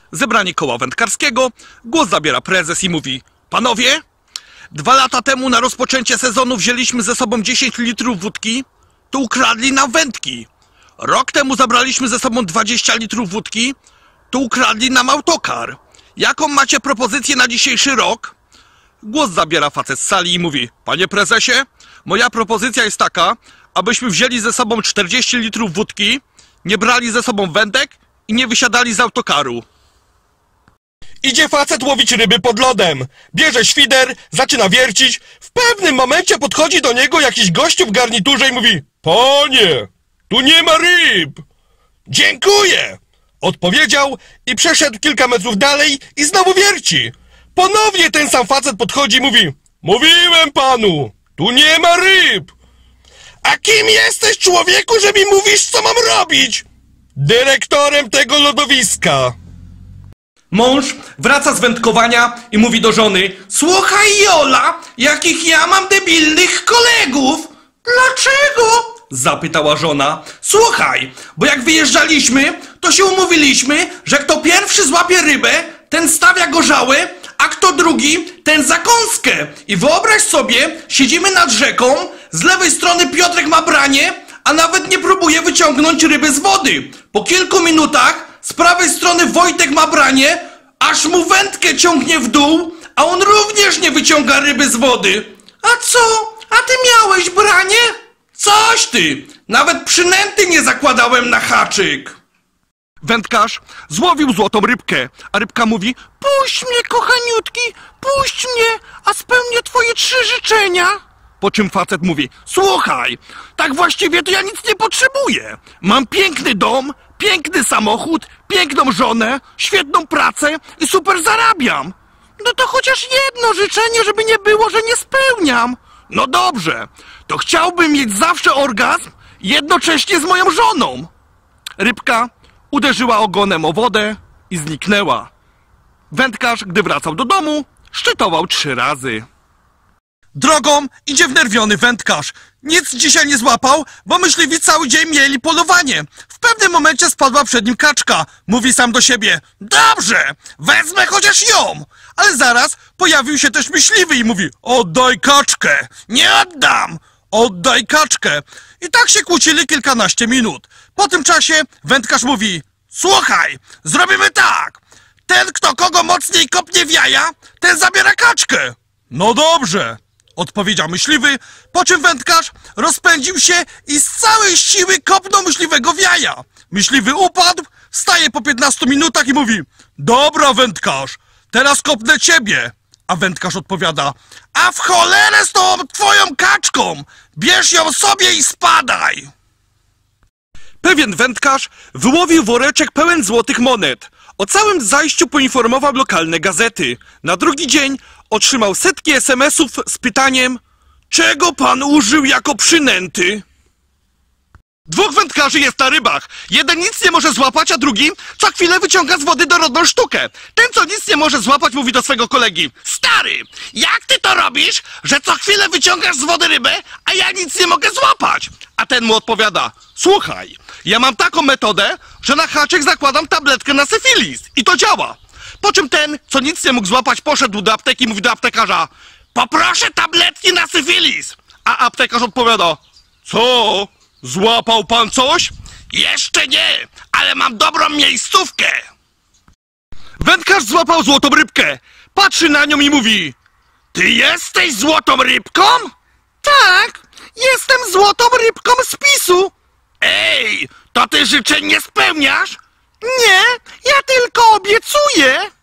Zebranie koła wędkarskiego. Głos zabiera prezes i mówi: panowie, 2 lata temu na rozpoczęcie sezonu wzięliśmy ze sobą 10 litrów wódki, to ukradli nam wędki. Rok temu zabraliśmy ze sobą 20 litrów wódki, to ukradli nam autokar. Jaką macie propozycję na dzisiejszy rok? Głos zabiera facet z sali i mówi: panie prezesie, moja propozycja jest taka, abyśmy wzięli ze sobą 40 litrów wódki, nie brali ze sobą wędek i nie wysiadali z autokaru. Idzie facet łowić ryby pod lodem. Bierze świder, zaczyna wiercić. W pewnym momencie podchodzi do niego jakiś gościu w garniturze i mówi: panie, tu nie ma ryb. Dziękuję, odpowiedział i przeszedł kilka metrów dalej i znowu wierci. Ponownie ten sam facet podchodzi i mówi: mówiłem panu, tu nie ma ryb. A kim jesteś, człowieku, że mi mówisz, co mam robić? Dyrektorem tego lodowiska. Mąż wraca z wędkowania i mówi do żony: słuchaj, Jola, jakich ja mam debilnych kolegów. Dlaczego? Zapytała żona. Słuchaj, bo jak wyjeżdżaliśmy, to się umówiliśmy, że kto pierwszy złapie rybę, ten stawia gorzałę, a kto drugi, ten zakąskę. I wyobraź sobie, siedzimy nad rzeką, z lewej strony Piotrek ma branie, a nawet nie próbuje wyciągnąć ryby z wody. Po kilku minutach z prawej strony Wojtek ma branie, aż mu wędkę ciągnie w dół, a on również nie wyciąga ryby z wody. A co? A ty miałeś branie? Coś ty! Nawet przynęty nie zakładałem na haczyk. Wędkarz złowił złotą rybkę, a rybka mówi: puść mnie, kochaniutki, puść mnie, a spełnię twoje 3 życzenia. Po czym facet mówi: słuchaj, tak właściwie to ja nic nie potrzebuję. Mam piękny dom, piękny samochód, piękną żonę, świetną pracę i super zarabiam. No to chociaż jedno życzenie, żeby nie było, że nie spełniam. No dobrze, to chciałbym mieć zawsze orgazm jednocześnie z moją żoną. Rybka uderzyła ogonem o wodę i zniknęła. Wędkarz, gdy wracał do domu, szczytował 3 razy. Drogą idzie wnerwiony wędkarz. Nic dzisiaj nie złapał, bo myśliwi cały dzień mieli polowanie. W pewnym momencie spadła przed nim kaczka. Mówi sam do siebie: dobrze, wezmę chociaż ją. Ale zaraz pojawił się też myśliwy i mówi: oddaj kaczkę. Nie oddam. Oddaj kaczkę. I tak się kłócili kilkanaście minut. Po tym czasie wędkarz mówi: słuchaj, zrobimy tak. Ten, kto kogo mocniej kopnie w jaja, ten zabiera kaczkę. No dobrze, odpowiedział myśliwy, po czym wędkarz rozpędził się i z całej siły kopnął myśliwego w jaja. Myśliwy upadł, wstaje po 15 minutach i mówi: dobra, wędkarz, teraz kopnę ciebie. A wędkarz odpowiada: a w cholerę z tą twoją kaczką, bierz ją sobie i spadaj. Pewien wędkarz wyłowił woreczek pełen złotych monet. O całym zajściu poinformował lokalne gazety. Na drugi dzień otrzymał setki SMS-ów z pytaniem: czego pan użył jako przynęty? 2 wędkarzy jest na rybach. Jeden nic nie może złapać, a drugi co chwilę wyciąga z wody dorodną sztukę. Ten, co nic nie może złapać, mówi do swego kolegi: stary, jak ty to robisz, że co chwilę wyciągasz z wody rybę, a ja nic nie mogę złapać? A ten mu odpowiada: słuchaj, ja mam taką metodę, że na haczyk zakładam tabletkę na syfilis i to działa. Po czym ten, co nic nie mógł złapać, poszedł do apteki i mówi do aptekarza: poproszę tabletki na syfilis. A aptekarz odpowiada: co? Złapał pan coś? Jeszcze nie, ale mam dobrą miejscówkę. Wędkarz złapał złotą rybkę. Patrzy na nią i mówi: ty jesteś złotą rybką? Tak, jestem złotą rybką z PiS-u. Ej, to ty życzeń nie spełniasz? Nie, ja tylko obiecuję.